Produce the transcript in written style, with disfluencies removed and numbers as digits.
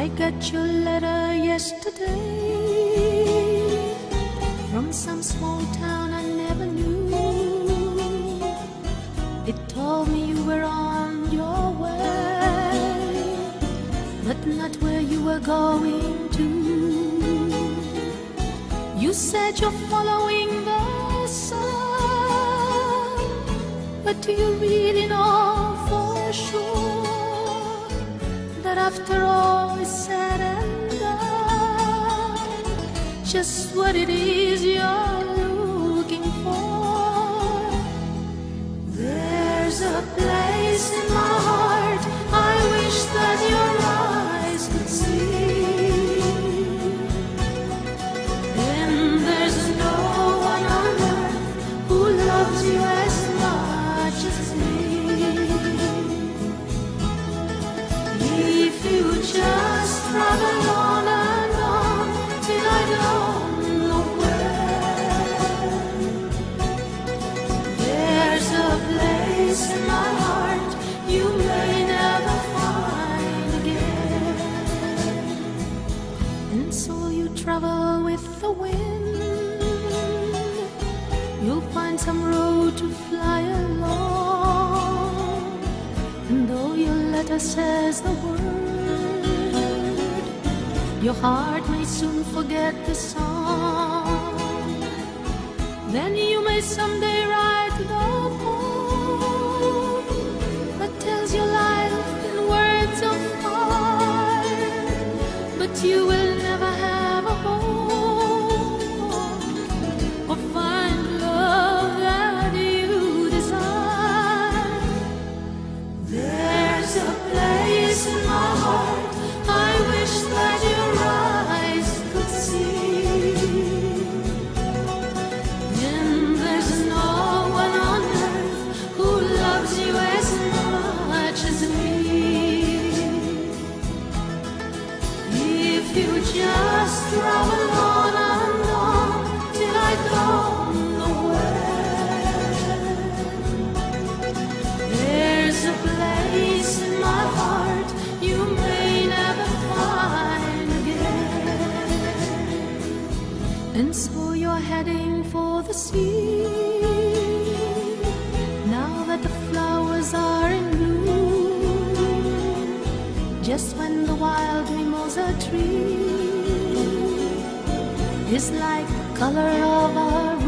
I got your letter yesterday from some small town I never knew. It told me you were on your way, but not where you were going to. You said you're following the sun, but do you really know for sure that after all is said and done, just what it is you're looking for? There's a place in my heart I wish that your eyes could see. And there's no one on earth who loves you as much as me. If you just travel on and on till I don't know where, there's a place in my heart you may never find again. And so you travel with the wind, you'll find some road to fly along. And though your letter says the word, your heart may soon forget the song. Then you may someday write the poem that tells your life in words of fire, but you will never have a home or find love that you desire. There's a place in my heart I wish that your eyes could see. And there's no one on earth who loves you as much as me. If you just travel on and on till I don't know where, there's a place in my heart you may never find again. And so you're heading for the sea, now that the flowers are in bloom, just when the wild mimosa tree is like the color of our